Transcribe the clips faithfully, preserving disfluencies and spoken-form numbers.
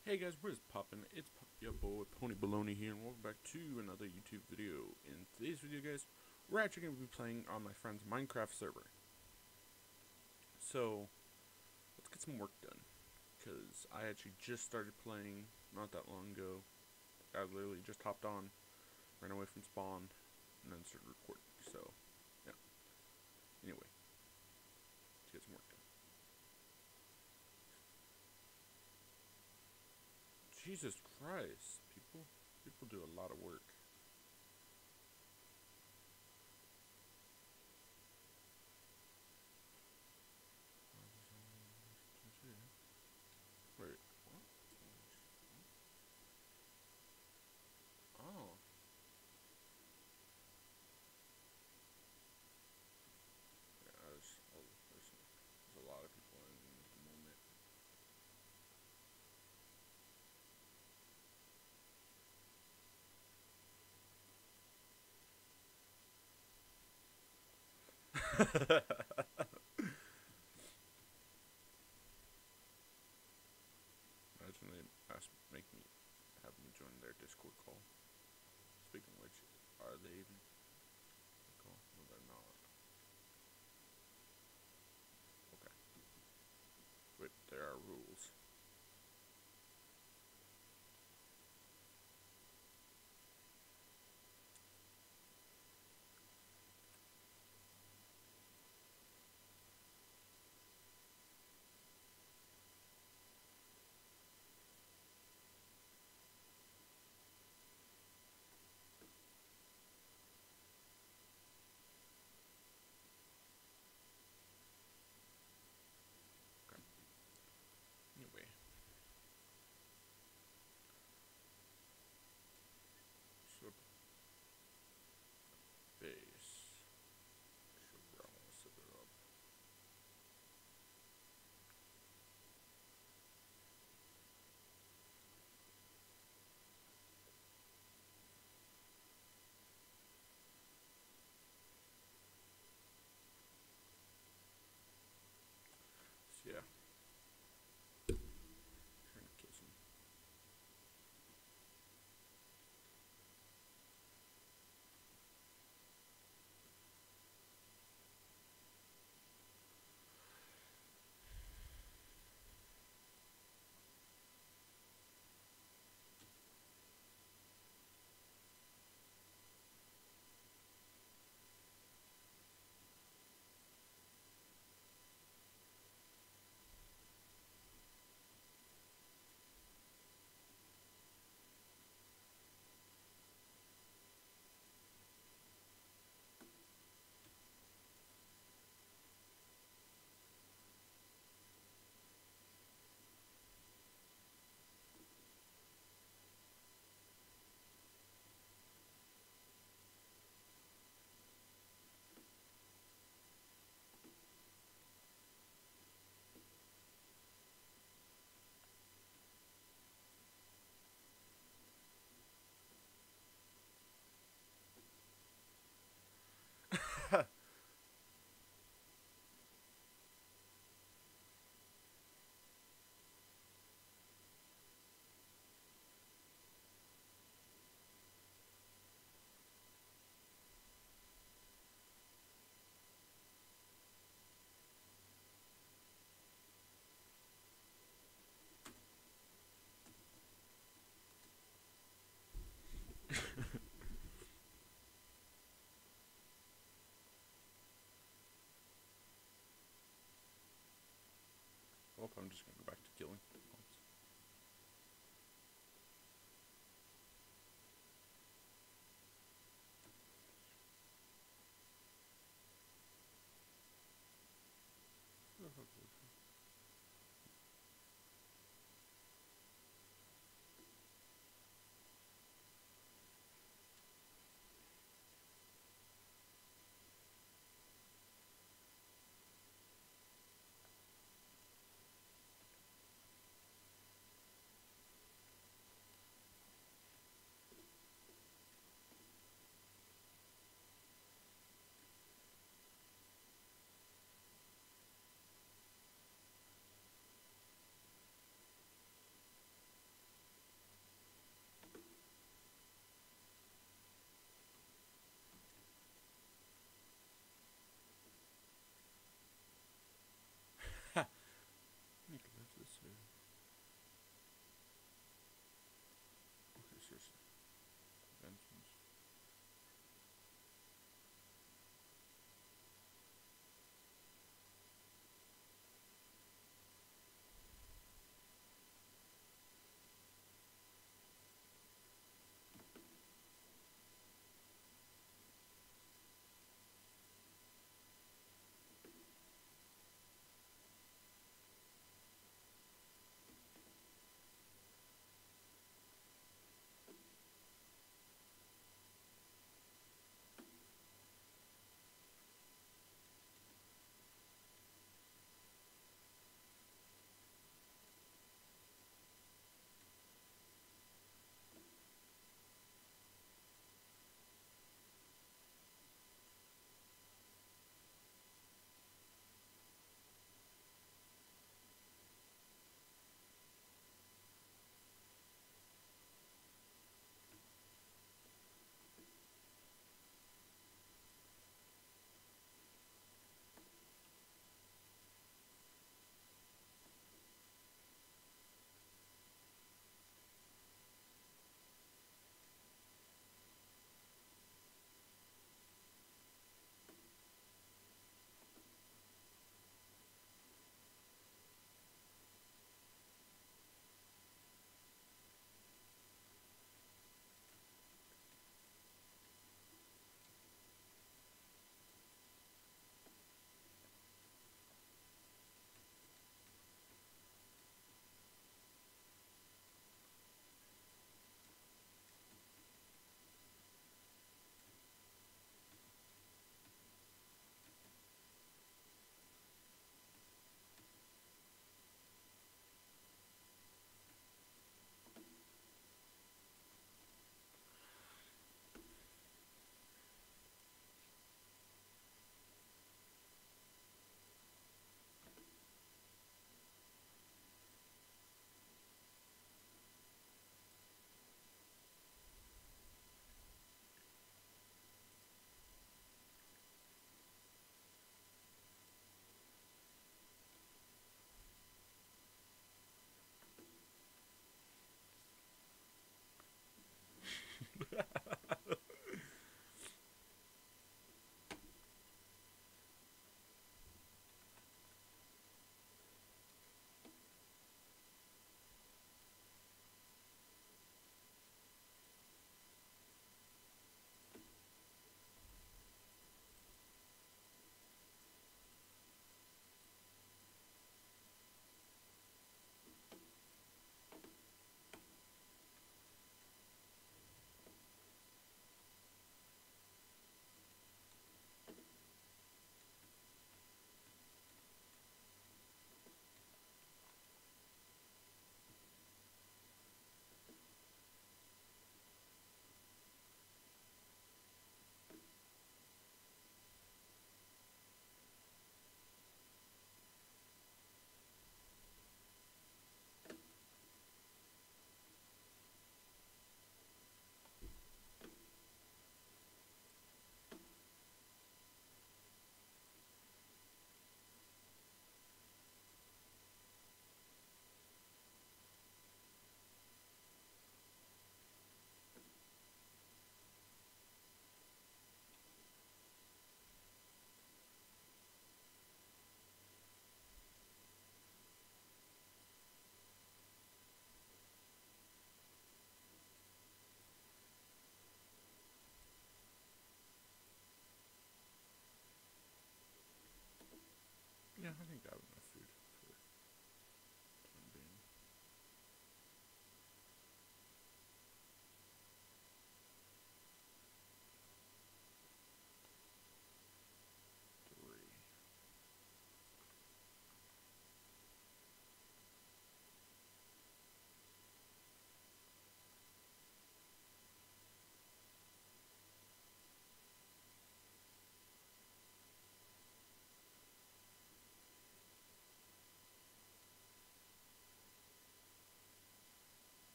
Hey guys, what is poppin'? It's Pop Your Boy Pony Baloney here, and welcome back to another YouTube video. In today's video, guys, we're actually going to be playing on my friend's Minecraft server. So, let's get some work done. Because I actually just started playing not that long ago. I literally just hopped on, ran away from spawn, and then started recording. So, yeah. Anyway, let's get some work done. Jesus Christ, people, people do a lot of work. Wait, what? Oh. Yeah, there's, oh, there's, there's a lot of people in at the moment. Imagine they ask, make me, have me join their Discord call. Speaking of which, are they even a call? No, they're not. Okay, but there are rules. Okay. Anyway, sub base. Sure, I want to set it up. So yeah, trying to kill some. Well, I'm just gonna go back to killing.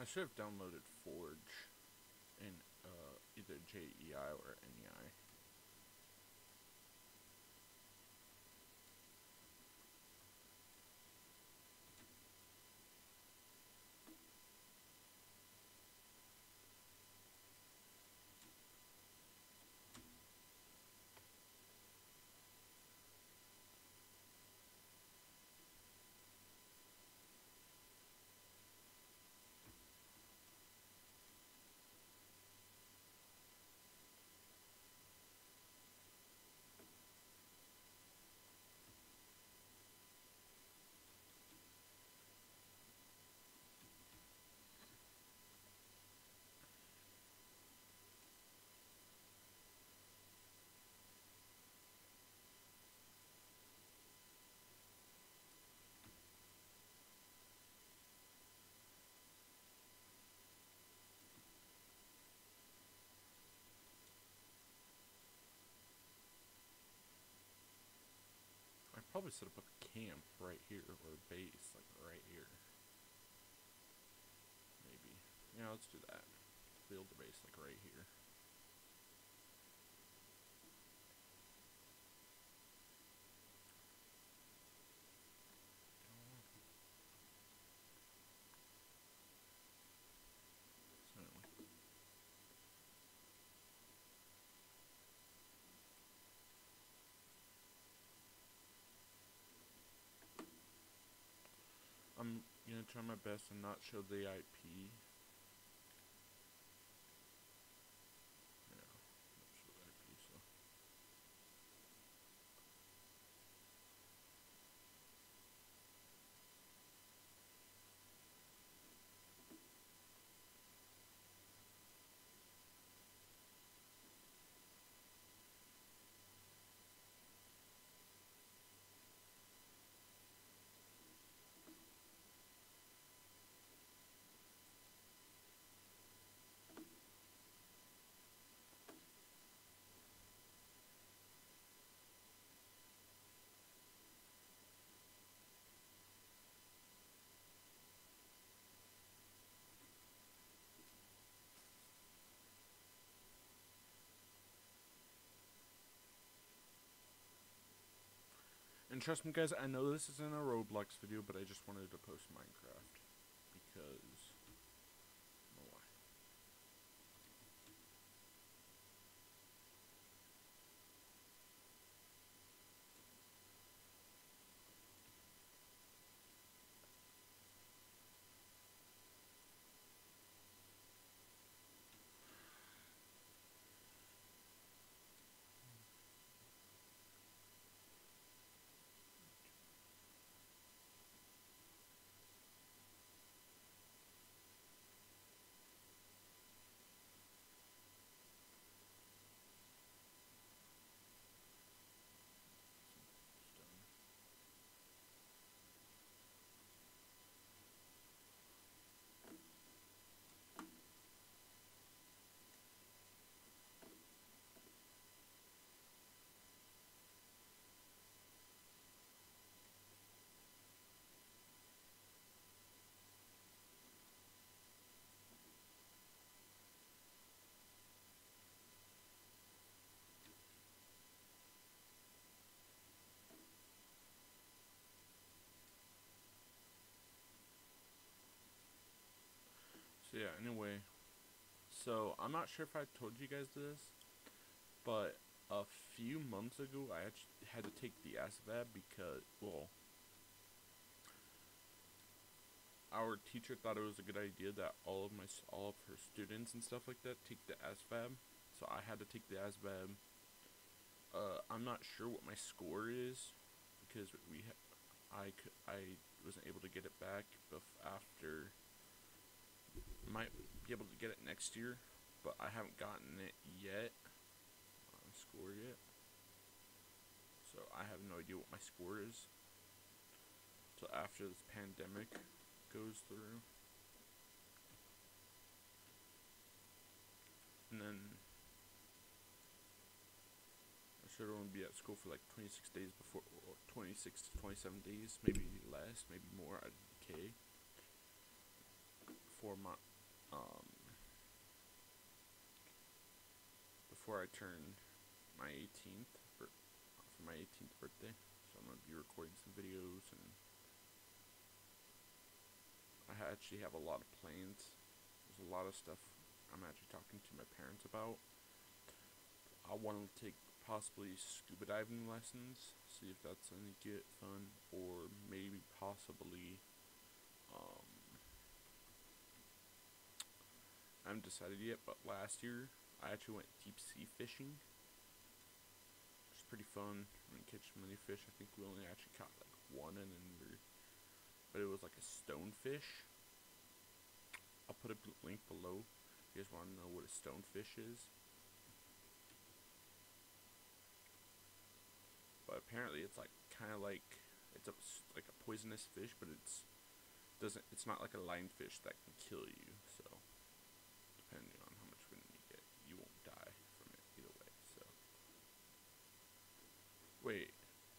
should have downloaded Forge in uh, either J E I or N E I. I'd probably set up a camp right here, or a base, like right here. Maybe. Yeah, let's do that. Build a base, like right here. So anyway. I'm gonna try my best and not show the I P. Yeah, not show the I P, so. And trust me guys, I know this isn't a Roblox video, but I just wanted to post Minecraft. Because, I don't know why. So yeah, anyway. So, I'm not sure if I told you guys this, but a few months ago, I actually had to take the A S V A B because, well, our teacher thought it was a good idea that all of my all of her students and stuff like that take the A S V A B. So I had to take the A S V A B. Uh, I'm not sure what my score is because we ha I could I wasn't able to get it back bef after. Might be able to get it next year, but I haven't gotten it yet. Uh, score yet. So I have no idea what my score is. So after this pandemic goes through. And then I should only be at school for like twenty-six days before, or twenty-six to twenty-seven days, maybe less, maybe more. I'd K. For my um, before I turn my eighteenth for, for my eighteenth birthday. So I'm gonna be recording some videos, and I actually have a lot of plans. There's a lot of stuff I'm actually talking to my parents about. I want to take possibly scuba diving lessons, see if that's any good fun, or maybe possibly, um, I haven't decided yet, but last year I actually went deep sea fishing, which is pretty fun. I didn't catch many fish. I think we only actually caught like one, and then we but it was like a stonefish. I'll put a link below if you guys want to know what a stonefish is. But apparently it's like kind of like it's a, like a poisonous fish, but it's doesn't it's not like a lionfish that can kill you. So depending on how much venom you get, you won't die from it either way. So wait,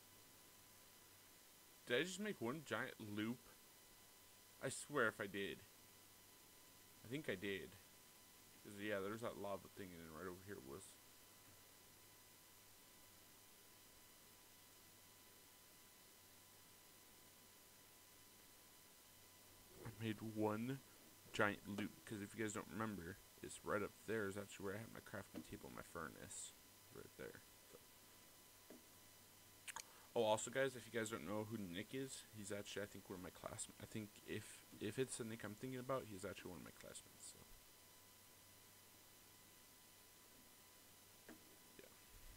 did I just make one giant loop? I swear if I did. I think I did. Cause yeah, there's that lava thing, and then right over here was. I made one giant loop, because if you guys don't remember, it's right up there is actually where I have my crafting table and my furnace. Right there. So. Oh, also guys, if you guys don't know who Nick is, he's actually, I think, one of my classmates. I think if if it's the Nick I'm thinking about, he's actually one of my classmates. So. Yeah.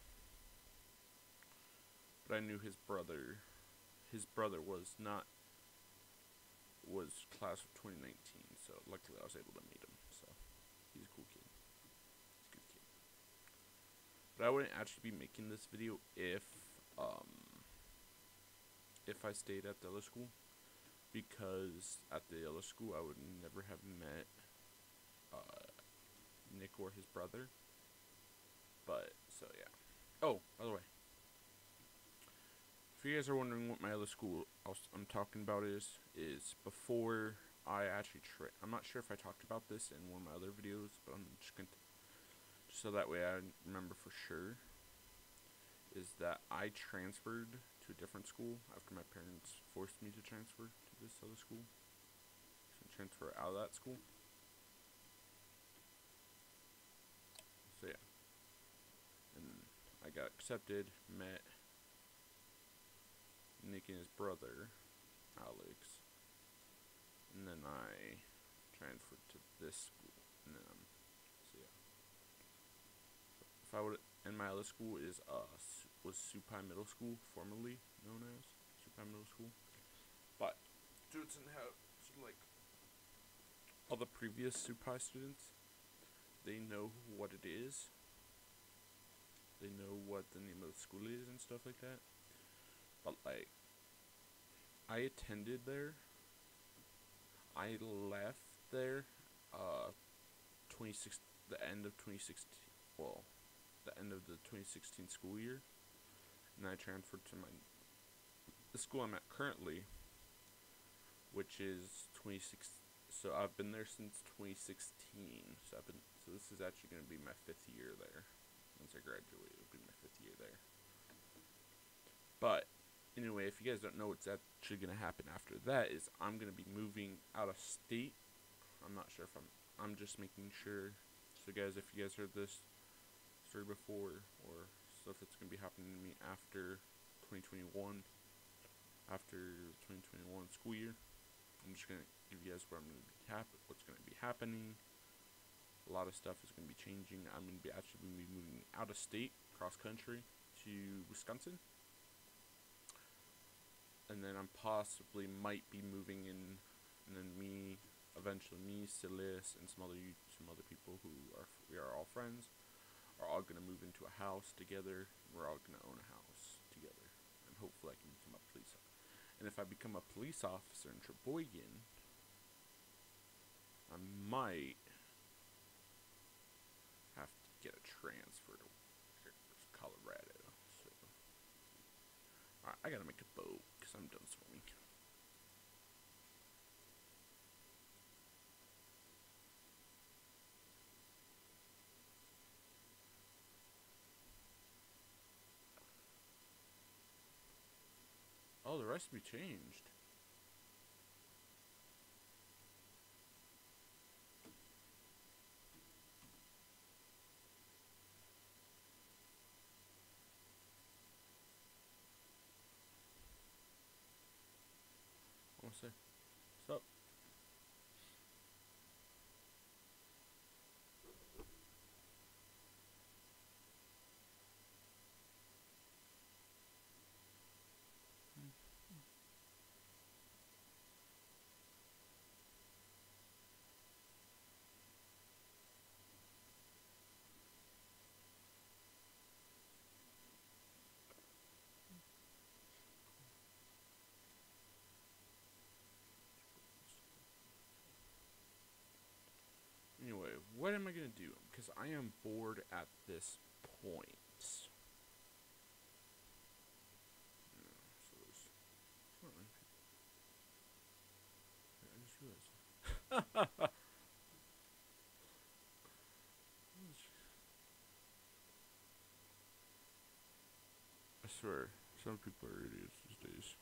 But I knew his brother. His brother was not, was class of twenty nineteen, so luckily I was able to meet him. So, he's a cool kid. He's a good kid. But I wouldn't actually be making this video if, um, if I stayed at the other school, because at the other school I would never have met uh, Nick or his brother. But so yeah. Oh, by the way, if you guys are wondering what my other school I'm talking about is, is before I actually tra- I'm not sure if I talked about this in one of my other videos, but I'm just gonna just so that way I remember for sure. Is that I transferred to a different school after my parents forced me to transfer to this other school. So transfer out of that school. So yeah. And I got accepted, met Nick and his brother, Alex. And then I transferred to this school. And then um so yeah. So if I would and my other school is uh was Supai Middle School, formerly known as Supai Middle School. But due to how like all the previous Supai students, they know what it is. They know what the name of the school is and stuff like that. But like, I attended there. I left there, uh, twenty six the end of twenty sixteen. Well, the end of the twenty sixteen school year, and I transferred to my the school I'm at currently, which is twenty six. So I've been there since twenty sixteen. So I've been. So this is actually going to be my fifth year there. Once I graduate, it'll be my fifth year there. But anyway, if you guys don't know what's actually going to happen after that, is I'm going to be moving out of state. I'm not sure if I'm. I'm just making sure. So guys, if you guys heard this story before, or stuff that's going to be happening to me after twenty twenty-one, after twenty twenty-one school year, I'm just going to give you guys what I'm going to be hap- what's going to be happening. A lot of stuff is going to be changing. I'm going to be actually be moving out of state, cross country, to Wisconsin. And then I'm possibly might be moving in, and then me, eventually me, Silas, and some other some other people who are we are all friends, are all going to move into a house together. We're all going to own a house together, and hopefully I can become a police officer. And if I become a police officer in Sheboygan, I might have to get a transfer to Colorado. So, alright, I gotta make a boat because I'm done swimming. Oh, the recipe changed. I want to say, what's up? Anyway, what am I gonna do? Because I am bored at this point. Yeah, so there's, it's not many people. I just realized. I swear, some people are idiots these days.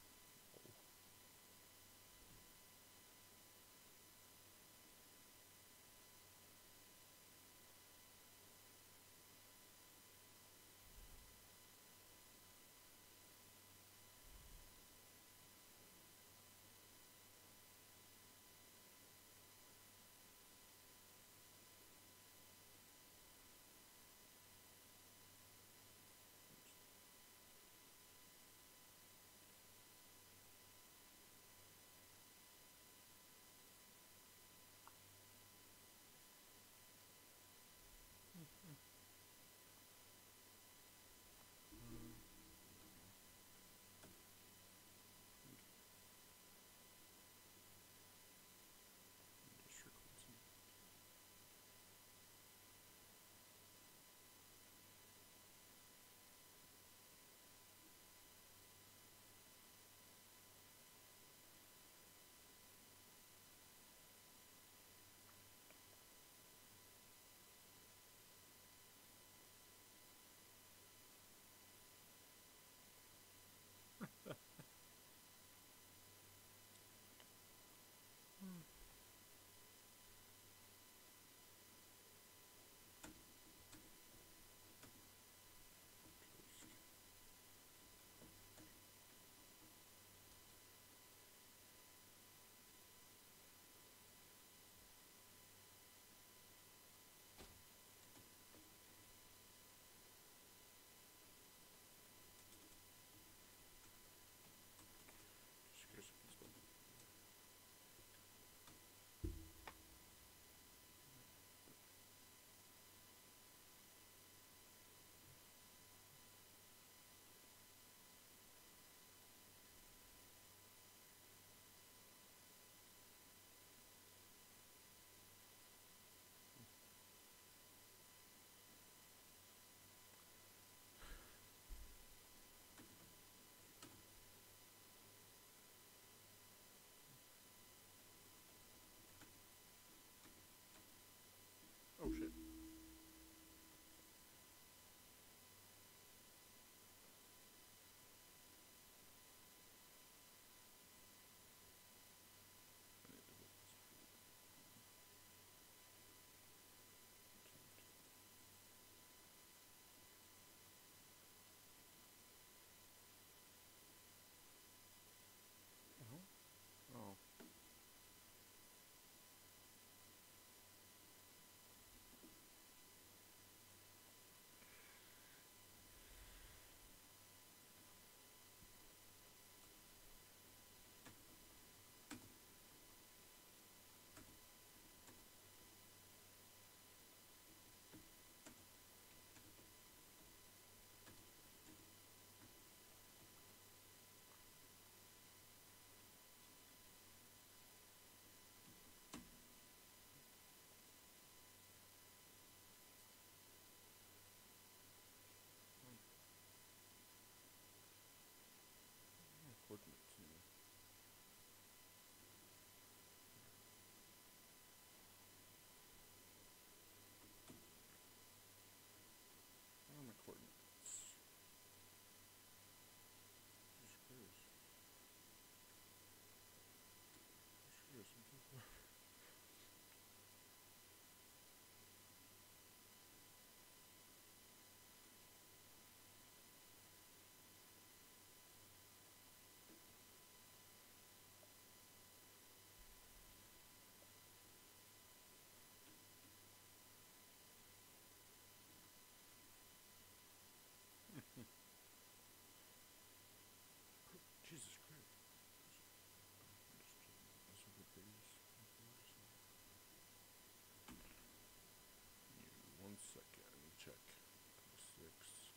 check. Six.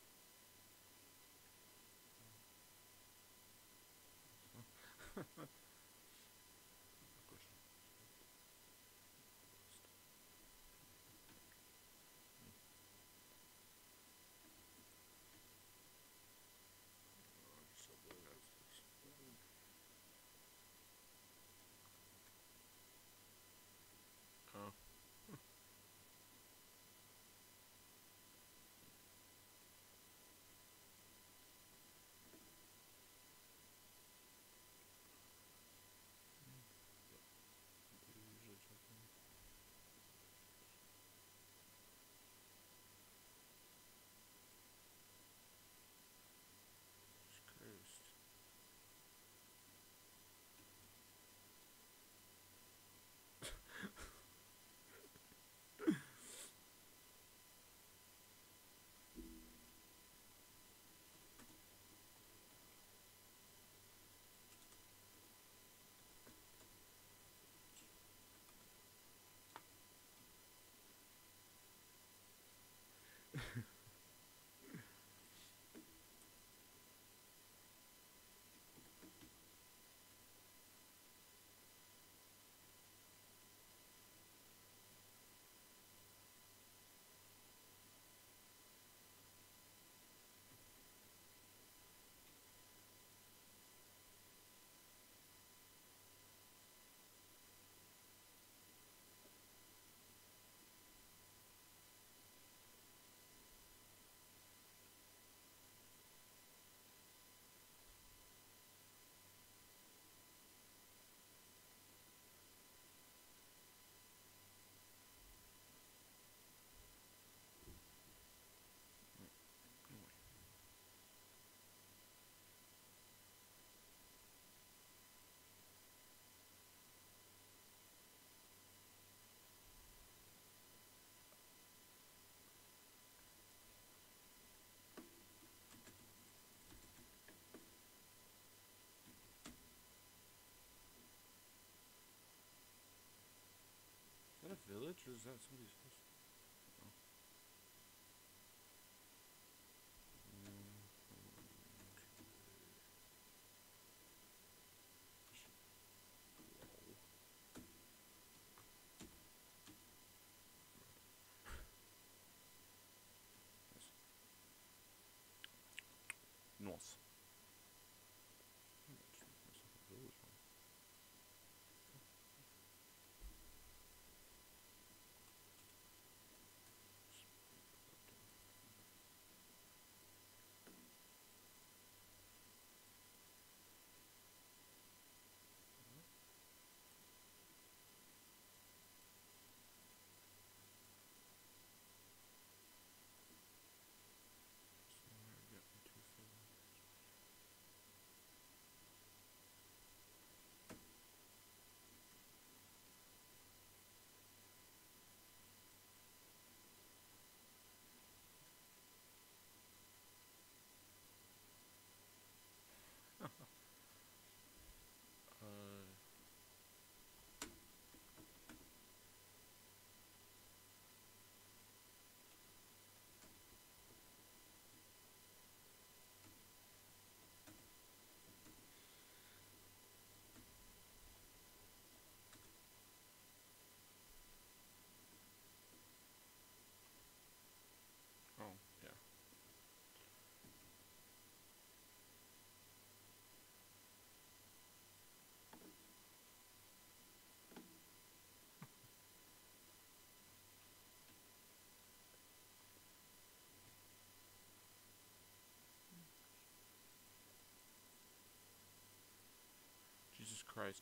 Of course. Subway has this one. Oh. Do you usually check them? Jesus Christ. Anyway. Is that a village or is that somebody's house? Oh. Mm, okay. Yes. North. I might just make myself a village one. Somewhere get me two villages. uh. Oh, yeah. Jesus Christ.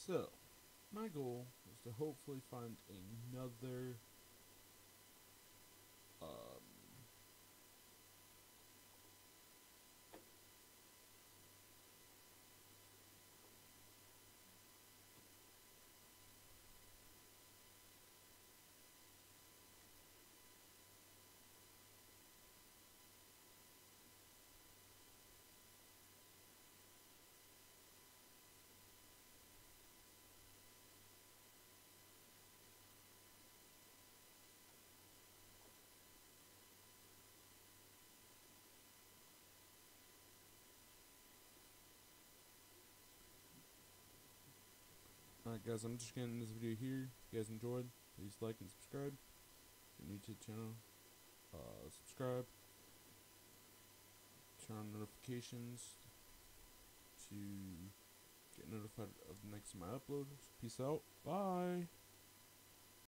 So, my goal is to hopefully find another um, Alright guys, I'm just getting this video here. If you guys enjoyed, please like and subscribe. If you're new to the channel, uh, subscribe. Turn on notifications to get notified of the next of my uploads. Peace out. Bye.